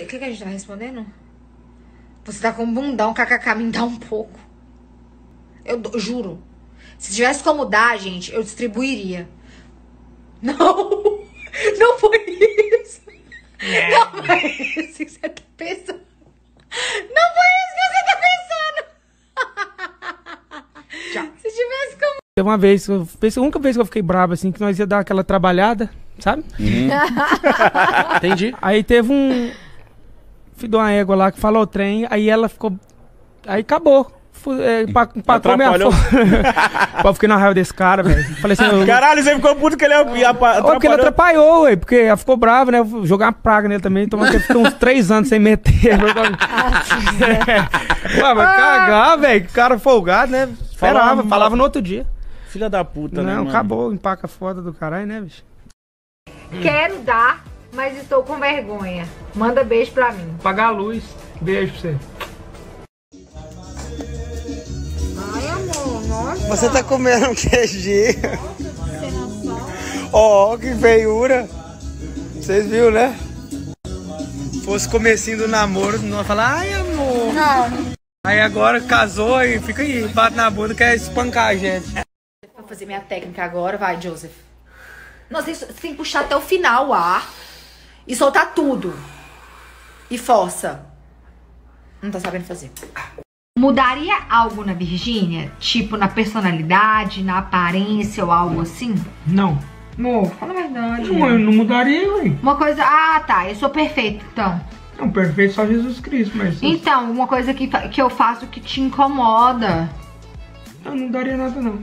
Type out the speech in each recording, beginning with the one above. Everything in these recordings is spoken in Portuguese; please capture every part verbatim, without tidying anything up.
que, que a gente tá respondendo? Você tá com um bundão, kkk, me dá um pouco. Eu do- juro. Se tivesse como dar, gente, eu distribuiria. Não. Não foi isso. Não foi isso que você tá pensando. Não foi isso que você tá pensando. Se tivesse como... Teve uma vez, eu, a única vez que eu fiquei bravo, assim, que nós ia dar aquela trabalhada, sabe? Uhum. Entendi. Aí teve um filho de uma égua lá que falou o trem, aí ela ficou... Aí acabou. Fu- É, empac- empacou minha Atrapalhou. foto. Eu fiquei na raiva desse cara, velho. Falei assim... eu- Caralho, você ficou puto que ele ia pra- Ô, porque ele atrapalhou. atrapalhou, ué, porque ela ficou brava, né? Eu vou jogar uma praga nele também, então eu fiquei uns três anos sem meter. Ué, mas cagar, velho, que cara folgado, né? Esperava, Falava- falava no outro dia. Filha da puta, né, Não, mano? acabou, empaca foda do caralho, né, bicho? Quero dar, mas estou com vergonha. Manda beijo pra mim. Apagar a luz. Beijo pra você. Ai, amor, nossa. Você tá comendo um Q G. Ó, que feiura. Vocês viram, né? Fosse comecinho do namoro, não ia falar, ai amor. Não. Aí agora casou e fica aí, bate na bunda, quer espancar a gente. Vou fazer minha técnica agora, vai, Joseph. Não, você você tem que puxar até o final o ar e soltar tudo. E força. Não tá sabendo fazer. Mudaria algo na Virgínia? Tipo, na personalidade, na aparência ou algo assim? Não. Amor, fala a verdade. Não, eu não mudaria, ué. Uma coisa... Ah, tá. Eu sou perfeita, então. Não, perfeito só Jesus Cristo, mas... Então, uma coisa que, fa- que eu faço que te incomoda. Eu não daria nada, não.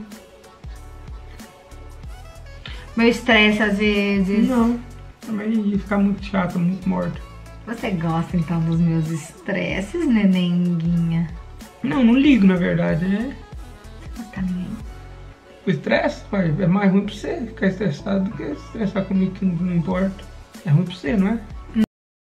Meu estresse, às vezes. Não. Também ia ficar muito chato, muito morto. Você gosta, então, dos meus estresses, nenenguinha? Não, não ligo, na verdade. É... Você tá nem... O estresse, pai, é mais ruim pra você ficar estressado do que estressar comigo que não, não importa. É ruim pra você, não é?